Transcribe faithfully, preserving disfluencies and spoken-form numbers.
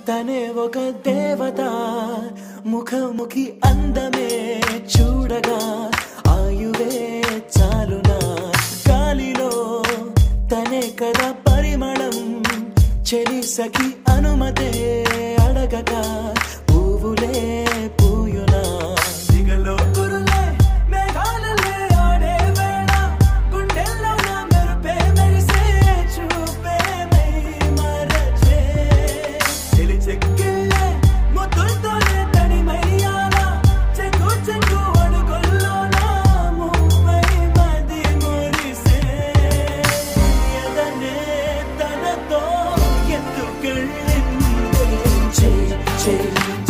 తనే ఒక దేవత ముఖముఖి అందమే చూడగా ఆయువే చాలునా గాలిలో తనే కదా పరిమళం చెలి సఖి అనుమతే అడగక పువ్వులే పూయునా దిగలో గురులే మేఘాలలే ఆడే వేళ గుండెల్లో నా మెరుపే మెరిసే చూపే మై మరచే చెలి చెక్కిళ్ళే ముద్దులతోనే తడిమయ్యాల చెంగు చెంగు అడుగుల్లో నా ముప్పై మది మురిసే ఎదనే తనతో ఎందుకెళ్ళిందే చెయ్యి చెయ్యి